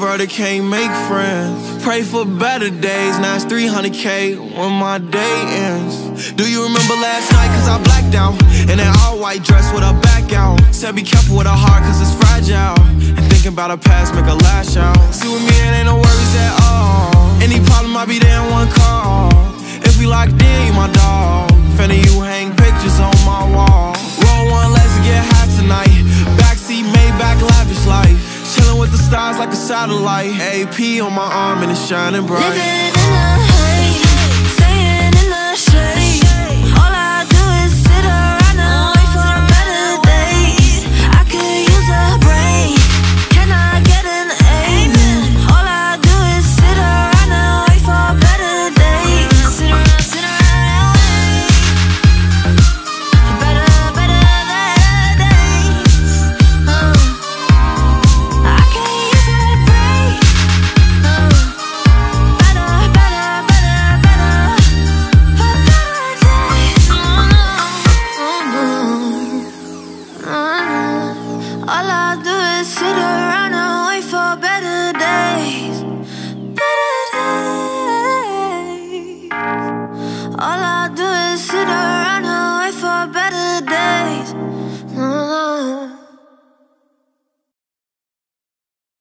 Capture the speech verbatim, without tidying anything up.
Introverted can't make friends. Pray for better days, now it's three hundred K when my day ends. Do you remember last night, cause I blacked out in that all-white dress with her back out. Said be careful with her heart, cause it's fragile, and thinking about her past make her lash out. See with me it ain't no worries at all. Any problem I be there in one call. If we locked in, you my dog. Finna you hang pictures on my wall. Roll one, let's get high tonight. Backseat Maybach, lavish life. Chillin' with the stars like a satellite. A P on my arm and it's shining bright. Living in the haze, staying in the shade. All I do is sit around and wait for better days. I could use a break. Can I get an amen? All I do is sit around and wait for better days. Sit around, sit around and wait. Better, better days. Uh. I can use a break. Uh. Better, better, better, better. For better days. Uh, uh, uh. All I do is sit around and wait for better days. Better days. All I do